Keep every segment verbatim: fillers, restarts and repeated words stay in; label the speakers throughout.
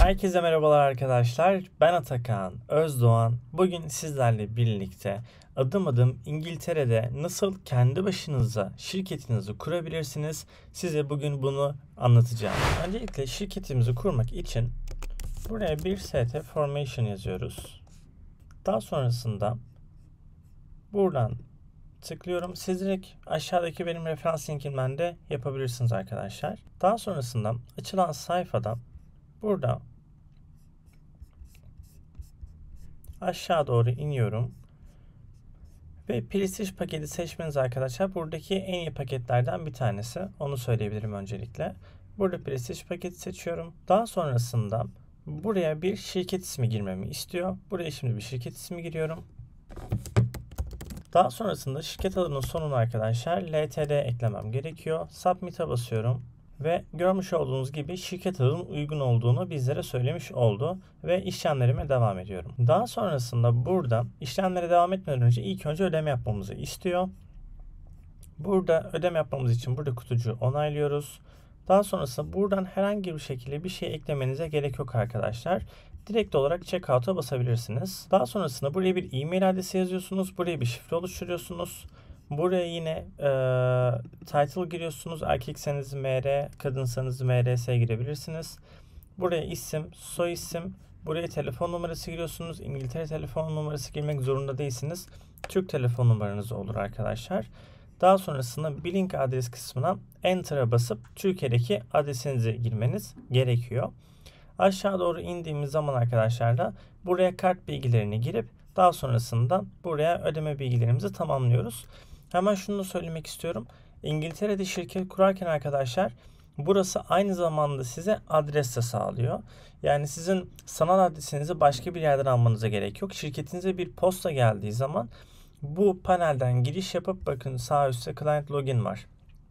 Speaker 1: Herkese merhabalar arkadaşlar. Ben Atakan Özdoğan. Bugün sizlerle birlikte adım adım İngiltere'de nasıl kendi başınıza şirketinizi kurabilirsiniz? Size bugün bunu anlatacağım. Öncelikle şirketimizi kurmak için buraya bir S T Formation yazıyoruz. Daha sonrasında buradan tıklıyorum. Siz direkt aşağıdaki benim referans linkimden de yapabilirsiniz arkadaşlar. Daha sonrasında açılan sayfada burada aşağı doğru iniyorum. Ve Prestige paketi seçmeniz arkadaşlar buradaki en iyi paketlerden bir tanesi. Onu söyleyebilirim öncelikle. Burada Prestige paketi seçiyorum. Daha sonrasında buraya bir şirket ismi girmemi istiyor. Buraya şimdi bir şirket ismi giriyorum. Daha sonrasında şirket adının sonuna arkadaşlar L T D eklemem gerekiyor. Submit'e basıyorum. Ve görmüş olduğunuz gibi şirket adının uygun olduğunu bizlere söylemiş oldu. Ve işlemlerime devam ediyorum. Daha sonrasında burada işlemlere devam etmeden önce ilk önce ödeme yapmamızı istiyor. Burada ödeme yapmamız için burada kutucuğu onaylıyoruz. Daha sonrasında buradan herhangi bir şekilde bir şey eklemenize gerek yok arkadaşlar. Direkt olarak checkout'a basabilirsiniz. Daha sonrasında buraya bir e-mail adresi yazıyorsunuz. Buraya bir şifre oluşturuyorsunuz. Buraya yine e, title giriyorsunuz. Erkekseniz M R, kadınsanız M R S girebilirsiniz. Buraya isim, soy isim, buraya telefon numarası giriyorsunuz. İngiltere telefon numarası girmek zorunda değilsiniz. Türk telefon numaranız olur arkadaşlar. Daha sonrasında billing adres kısmına Enter'a basıp Türkiye'deki adresinizi girmeniz gerekiyor. Aşağı doğru indiğimiz zaman arkadaşlar da buraya kart bilgilerini girip daha sonrasında buraya ödeme bilgilerimizi tamamlıyoruz. Hemen şunu da söylemek istiyorum. İngiltere'de şirket kurarken arkadaşlar burası aynı zamanda size adres de sağlıyor. Yani sizin sanal adresinizi başka bir yerden almanıza gerek yok. Şirketinize bir posta geldiği zaman bu panelden giriş yapıp bakın sağ üstte Client Login var.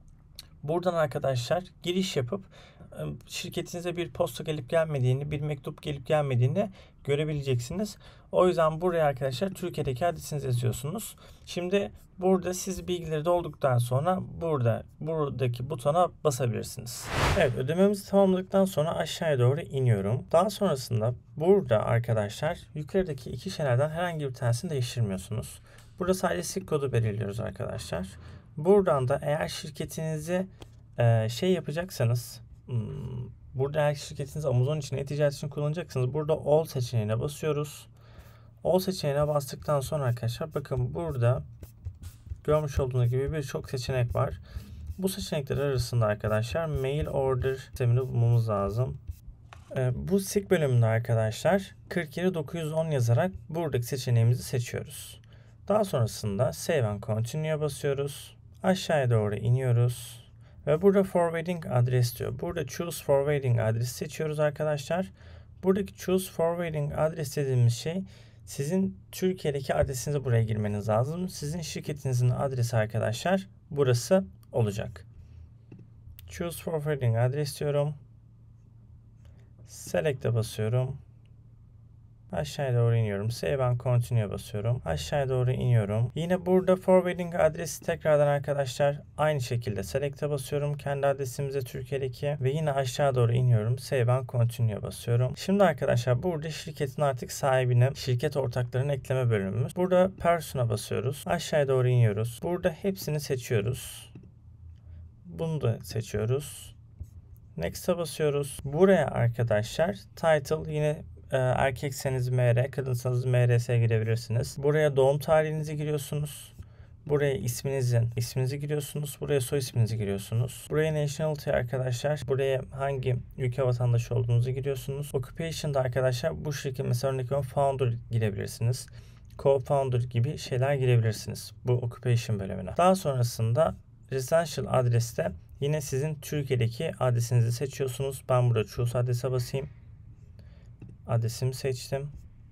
Speaker 1: Buradan arkadaşlar giriş yapıp şirketinize bir posta gelip gelmediğini, bir mektup gelip gelmediğini görebileceksiniz. O yüzden buraya arkadaşlar Türkiye'deki adresinizi yazıyorsunuz. Şimdi burada siz bilgileri dolduktan sonra burada buradaki butona basabilirsiniz. Evet, ödememizi tamamladıktan sonra aşağıya doğru iniyorum. Daha sonrasında burada arkadaşlar yukarıdaki iki şeylerden herhangi bir tanesini değiştirmiyorsunuz. Burada sadece S I C kodu belirliyoruz arkadaşlar. Buradan da eğer şirketinizi e, şey yapacaksanız burada eğer şirketinizi Amazon için e-ticaret için kullanacaksınız. Burada All seçeneğine basıyoruz. All seçeneğine bastıktan sonra arkadaşlar bakın burada görmüş olduğunuz gibi birçok seçenek var. Bu seçenekler arasında arkadaşlar mail order sistemini bulmamız lazım. E, bu S I C bölümünde arkadaşlar kırk yedi dokuz yüz on yazarak buradaki seçeneğimizi seçiyoruz. Daha sonrasında Save and Continue'ya basıyoruz. Aşağıya doğru iniyoruz. Ve burada forwarding adres diyor. Burada choose forwarding adresi seçiyoruz arkadaşlar. Buradaki choose forwarding adres dediğimiz şey sizin Türkiye'deki adresinizi buraya girmeniz lazım. Sizin şirketinizin adresi arkadaşlar burası olacak. Choose forwarding adres diyorum. Select'e basıyorum. Aşağıya doğru iniyorum. Save and Continue'ya basıyorum. Aşağıya doğru iniyorum. Yine burada forwarding adresi tekrardan arkadaşlar aynı şekilde select'e basıyorum. Kendi adresimize Türkiye'deki ve yine aşağı doğru iniyorum. Save and Continue'ya basıyorum. Şimdi arkadaşlar burada şirketin artık sahibine, şirket ortaklarını ekleme bölümümüz. Burada person'a basıyoruz. Aşağıya doğru iniyoruz. Burada hepsini seçiyoruz. Bunu da seçiyoruz. Next'e basıyoruz. Buraya arkadaşlar title yine erkekseniz M R, kadınsanız M R S'ye girebilirsiniz. Buraya doğum tarihinizi giriyorsunuz. Buraya isminizin isminizi giriyorsunuz. Buraya soy isminizi giriyorsunuz. Buraya nationality arkadaşlar. Buraya hangi ülke vatandaşı olduğunuzu giriyorsunuz. Occupation'da arkadaşlar bu şirket mesela örnek veriyorum founder girebilirsiniz. Co-founder gibi şeyler girebilirsiniz bu occupation bölümüne. Daha sonrasında residential adreste yine sizin Türkiye'deki adresinizi seçiyorsunuz. Ben burada choose adrese basayım. Adresimi seçtim.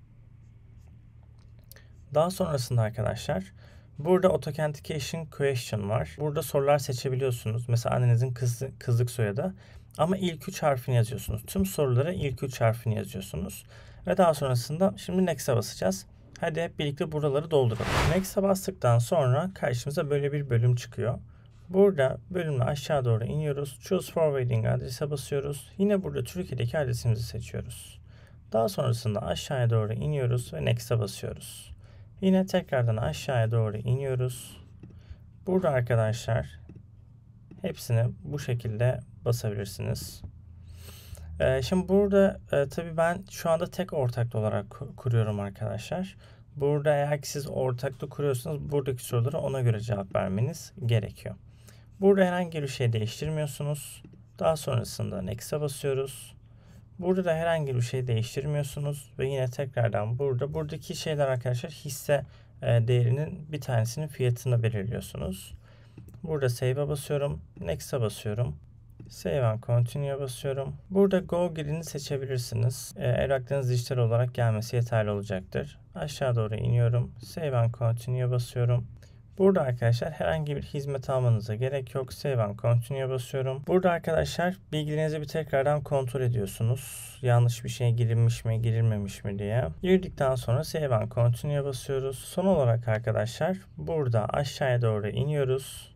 Speaker 1: Daha sonrasında arkadaşlar burada authentication question var. Burada sorular seçebiliyorsunuz. Mesela annenizin kız, kızlık soyadı. Ama ilk üç harfini yazıyorsunuz. Tüm sorulara ilk üç harfini yazıyorsunuz. Ve daha sonrasında şimdi Next'e basacağız. Hadi hep birlikte buraları dolduralım. Next'e bastıktan sonra karşımıza böyle bir bölüm çıkıyor. Burada bölümde aşağı doğru iniyoruz. Choose Forwarding adrese basıyoruz. Yine burada Türkiye'deki adresimizi seçiyoruz. Daha sonrasında aşağıya doğru iniyoruz ve Next'e basıyoruz. Yine tekrardan aşağıya doğru iniyoruz. Burada arkadaşlar hepsini bu şekilde basabilirsiniz. Ee, şimdi burada e, tabii ben şu anda tek ortaklı olarak kuruyorum arkadaşlar. Burada eğer ki siz ortaklı kuruyorsanız buradaki sorulara ona göre cevap vermeniz gerekiyor. Burada herhangi bir şey değiştirmiyorsunuz. Daha sonrasında Next'e basıyoruz. Burada da herhangi bir şey değiştirmiyorsunuz ve yine tekrardan burada buradaki şeyler arkadaşlar hisse e, değerinin bir tanesinin fiyatını belirliyorsunuz. Burada Save'e basıyorum. Next'e basıyorum. Save and Continue'ya basıyorum. Burada Go Green'i seçebilirsiniz. E, evraklarınız dijital olarak gelmesi yeterli olacaktır. Aşağı doğru iniyorum. Save and Continue'ya basıyorum. Burada arkadaşlar herhangi bir hizmet almanıza gerek yok. Save and Continue'ya basıyorum. Burada arkadaşlar bilgilerinizi bir tekrardan kontrol ediyorsunuz. Yanlış bir şey girilmiş mi, girilmemiş mi diye. Girdikten sonra Save and Continue'ya basıyoruz. Son olarak arkadaşlar burada aşağıya doğru iniyoruz.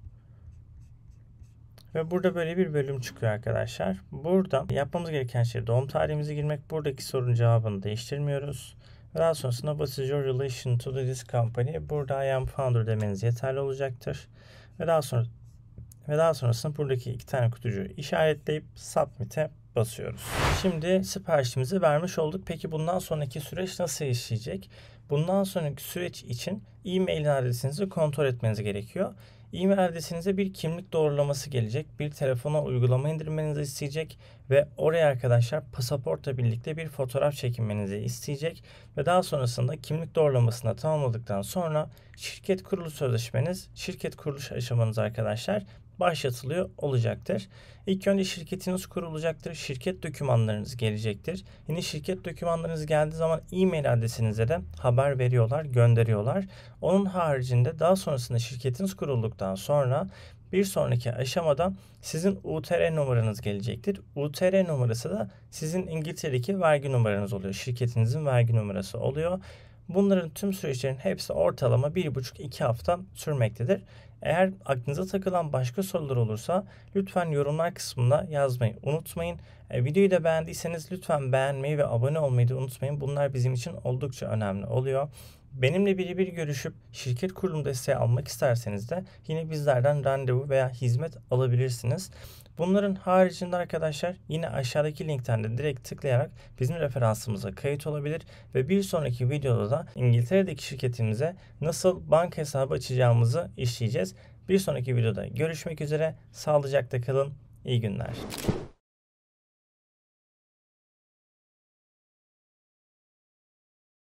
Speaker 1: Ve burada böyle bir bölüm çıkıyor arkadaşlar. Burada yapmamız gereken şey doğum tarihimizi girmek. Buradaki sorunun cevabını değiştirmiyoruz. Daha sonrasında what is your relation to this company? Burada I am founder demeniz yeterli olacaktır. Ve daha sonra ve daha sonrasında buradaki iki tane kutucuğu işaretleyip submit'e basıyoruz. Şimdi siparişimizi vermiş olduk. Peki bundan sonraki süreç nasıl işleyecek? Bundan sonraki süreç için e-mail adresinizi kontrol etmeniz gerekiyor. E-mail adresinize bir kimlik doğrulaması gelecek. Bir telefona uygulama indirmenizi isteyecek ve oraya arkadaşlar pasaportla birlikte bir fotoğraf çekinmenizi isteyecek ve daha sonrasında kimlik doğrulamasını tamamladıktan sonra şirket kuruluş sözleşmeniz, şirket kuruluş aşamanız arkadaşlar başlatılıyor olacaktır. İlk önce şirketiniz kurulacaktır. Şirket dokümanlarınız gelecektir. Yine şirket dokümanlarınız geldiği zaman e-mail adresinize de haber veriyorlar, gönderiyorlar. Onun haricinde daha sonrasında şirketiniz kurulduktan sonra bir sonraki aşamada sizin U T R numaranız gelecektir. U T R numarası da sizin İngiltere'deki vergi numaranız oluyor. Şirketinizin vergi numarası oluyor. Bunların tüm süreçlerin hepsi ortalama bir buçuk iki hafta sürmektedir. Eğer aklınıza takılan başka sorular olursa lütfen yorumlar kısmına yazmayı unutmayın. E, videoyu da beğendiyseniz lütfen beğenmeyi ve abone olmayı da unutmayın. Bunlar bizim için oldukça önemli oluyor. Benimle birebir görüşüp şirket kurulum desteği almak isterseniz de yine bizlerden randevu veya hizmet alabilirsiniz. Bunların haricinde arkadaşlar yine aşağıdaki linkten de direkt tıklayarak bizim referansımıza kayıt olabilir ve bir sonraki videoda da İngiltere'deki şirketimize nasıl banka hesabı açacağımızı işleyeceğiz. Bir sonraki videoda görüşmek üzere. Sağlıcakla kalın. İyi günler.